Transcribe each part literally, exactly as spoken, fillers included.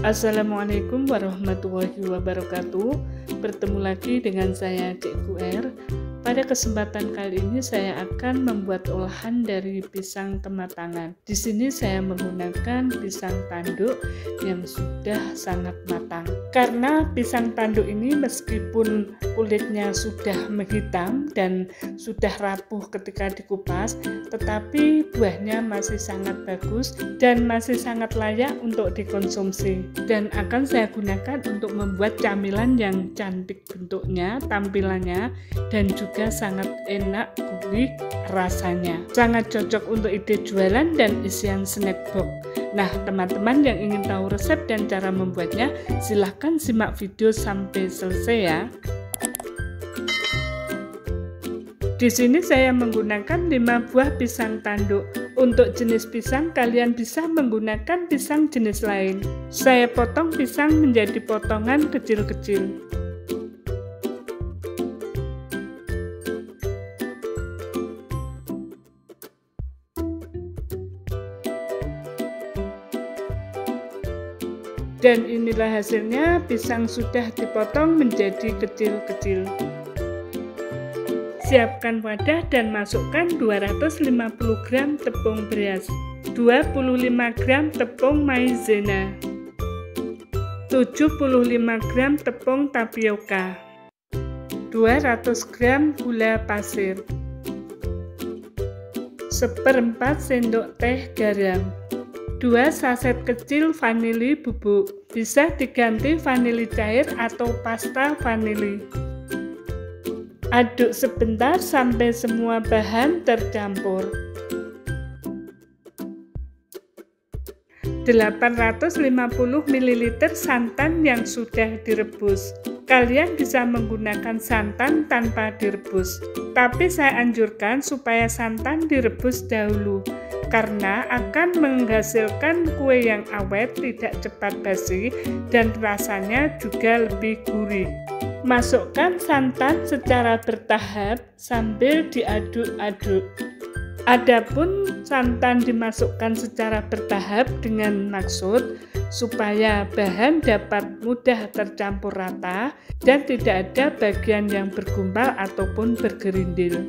Assalamualaikum warahmatullahi wabarakatuh. Bertemu lagi dengan saya Cikgu R. Pada kesempatan kali ini saya akan membuat olahan dari pisang kematangan. Di sini saya menggunakan pisang tanduk yang sudah sangat matang. Karena pisang tanduk ini meskipun kulitnya sudah menghitam dan sudah rapuh ketika dikupas, tetapi buahnya masih sangat bagus dan masih sangat layak untuk dikonsumsi. Dan akan saya gunakan untuk membuat camilan yang cantik bentuknya, tampilannya, dan juga juga sangat enak, gurih rasanya. Sangat cocok untuk ide jualan dan isian snack box. Nah, teman-teman yang ingin tahu resep dan cara membuatnya, silahkan simak video sampai selesai ya. Di sini saya menggunakan lima buah pisang tanduk. Untuk jenis pisang, kalian bisa menggunakan pisang jenis lain. Saya potong pisang menjadi potongan kecil-kecil. Dan inilah hasilnya, pisang sudah dipotong menjadi kecil-kecil. Siapkan wadah dan masukkan dua ratus lima puluh gram tepung beras, dua puluh lima gram tepung maizena, tujuh puluh lima gram tepung tapioka, dua ratus gram gula pasir, seperempat sendok teh garam, dua saset kecil vanili bubuk, bisa diganti vanili cair atau pasta vanili. Aduk sebentar sampai semua bahan tercampur. delapan ratus lima puluh mililiter santan yang sudah direbus. Kalian bisa menggunakan santan tanpa direbus, tapi saya anjurkan supaya santan direbus dahulu karena akan menghasilkan kue yang awet, tidak cepat basi, dan rasanya juga lebih gurih. Masukkan santan secara bertahap sambil diaduk-aduk. Adapun santan dimasukkan secara bertahap dengan maksud supaya bahan dapat mudah tercampur rata dan tidak ada bagian yang bergumpal ataupun bergerindil.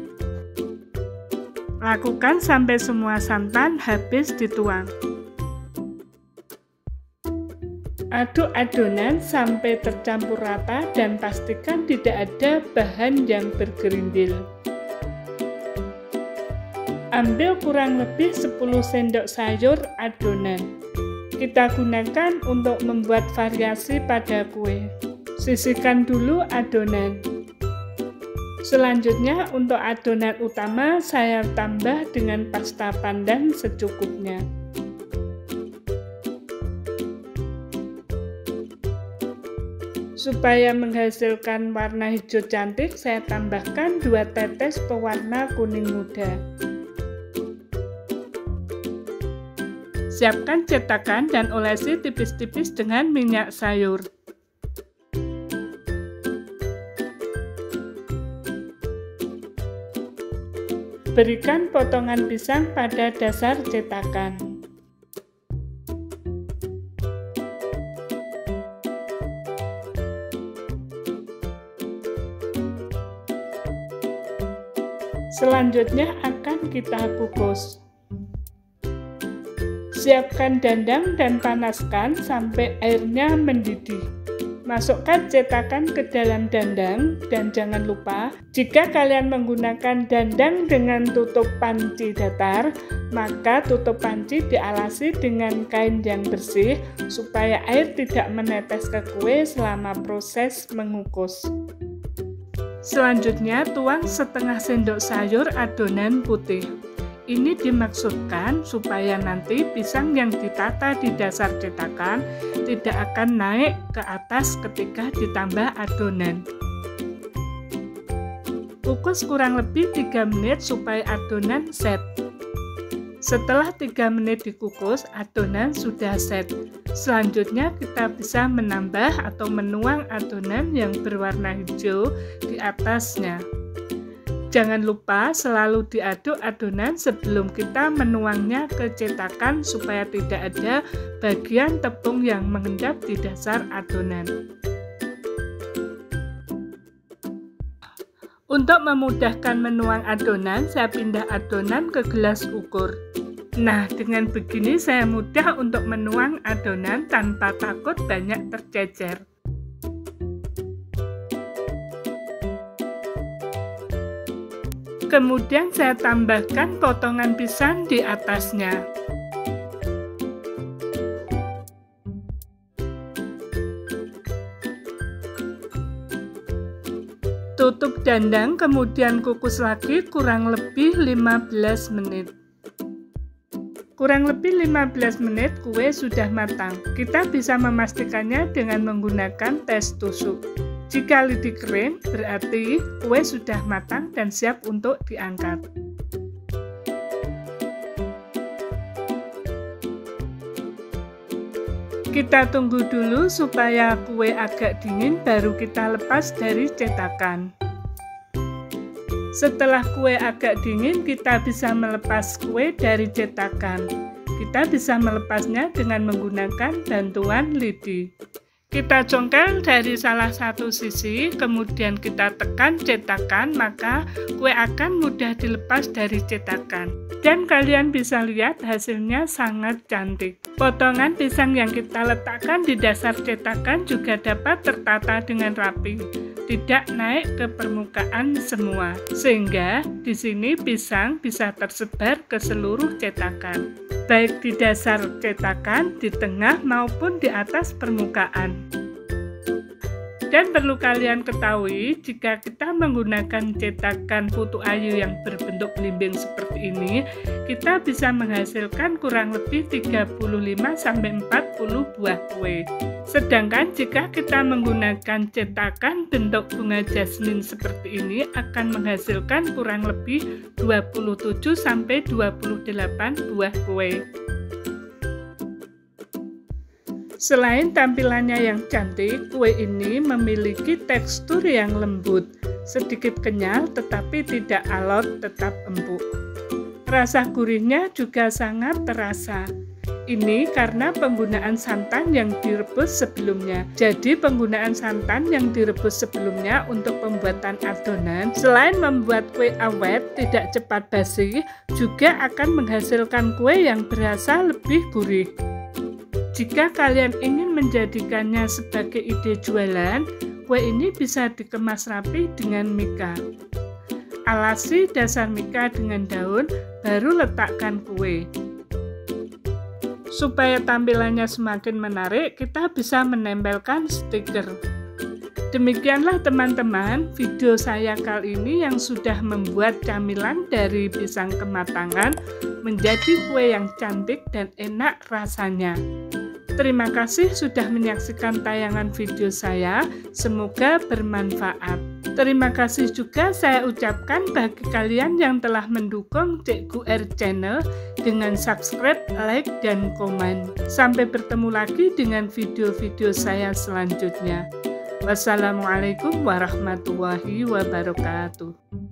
Lakukan sampai semua santan habis dituang. Aduk adonan sampai tercampur rata dan pastikan tidak ada bahan yang bergerindil. Ambil kurang lebih sepuluh sendok sayur adonan. Kita gunakan untuk membuat variasi pada kue. Sisihkan dulu adonan. Selanjutnya untuk adonan utama saya tambah dengan pasta pandan secukupnya. Supaya menghasilkan warna hijau cantik, saya tambahkan dua tetes pewarna kuning muda. Siapkan cetakan dan olesi tipis-tipis dengan minyak sayur. Berikan potongan pisang pada dasar cetakan. Selanjutnya akan kita kukus. Siapkan dandang dan panaskan sampai airnya mendidih. Masukkan cetakan ke dalam dandang dan jangan lupa, jika kalian menggunakan dandang dengan tutup panci datar, maka tutup panci dialasi dengan kain yang bersih supaya air tidak menetes ke kue selama proses mengukus. Selanjutnya tuang setengah sendok sayur adonan putih. Ini dimaksudkan supaya nanti pisang yang ditata di dasar cetakan tidak akan naik ke atas ketika ditambah adonan. Kukus kurang lebih tiga menit supaya adonan set. Setelah tiga menit dikukus, adonan sudah set. Selanjutnya kita bisa menambah atau menuang adonan yang berwarna hijau di atasnya. Jangan lupa selalu diaduk adonan sebelum kita menuangnya ke cetakan supaya tidak ada bagian tepung yang mengendap di dasar adonan. Untuk memudahkan menuang adonan, saya pindah adonan ke gelas ukur. Nah, dengan begini saya mudah untuk menuang adonan tanpa takut banyak tercecer. Kemudian saya tambahkan potongan pisang di atasnya. Tutup dandang, kemudian kukus lagi kurang lebih lima belas menit. Kurang lebih lima belas menit kue sudah matang. Kita bisa memastikannya dengan menggunakan tes tusuk. Jika lidi kering, berarti kue sudah matang dan siap untuk diangkat. Kita tunggu dulu supaya kue agak dingin, baru kita lepas dari cetakan. Setelah kue agak dingin, kita bisa melepas kue dari cetakan. Kita bisa melepasnya dengan menggunakan bantuan lidi. Kita congkel dari salah satu sisi, kemudian kita tekan cetakan, maka kue akan mudah dilepas dari cetakan. Dan kalian bisa lihat hasilnya sangat cantik. Potongan pisang yang kita letakkan di dasar cetakan juga dapat tertata dengan rapi, tidak naik ke permukaan semua, sehingga di sini pisang bisa tersebar ke seluruh cetakan, baik di dasar cetakan, di tengah maupun di atas permukaan. Dan perlu kalian ketahui, jika kita menggunakan cetakan putu ayu yang berbentuk belimbing seperti ini, kita bisa menghasilkan kurang lebih tiga puluh lima sampai empat puluh buah kue. Sedangkan jika kita menggunakan cetakan bentuk bunga jasmin seperti ini, akan menghasilkan kurang lebih dua puluh tujuh sampai dua puluh delapan buah kue. Selain tampilannya yang cantik, kue ini memiliki tekstur yang lembut, sedikit kenyal tetapi tidak alot, tetap empuk. Rasa gurihnya juga sangat terasa. Ini karena penggunaan santan yang direbus sebelumnya. Jadi penggunaan santan yang direbus sebelumnya untuk pembuatan adonan, selain membuat kue awet, tidak cepat basi, juga akan menghasilkan kue yang berasa lebih gurih. Jika kalian ingin menjadikannya sebagai ide jualan, kue ini bisa dikemas rapi dengan mika. Alasi dasar mika dengan daun, baru letakkan kue. Supaya tampilannya semakin menarik, kita bisa menempelkan stiker. Demikianlah teman-teman video saya kali ini yang sudah membuat camilan dari pisang kematangan menjadi kue yang cantik dan enak rasanya. Terima kasih sudah menyaksikan tayangan video saya, semoga bermanfaat. Terima kasih juga saya ucapkan bagi kalian yang telah mendukung Cikgu R Channel dengan subscribe, like, dan komen. Sampai bertemu lagi dengan video-video saya selanjutnya. Wassalamualaikum warahmatullahi wabarakatuh.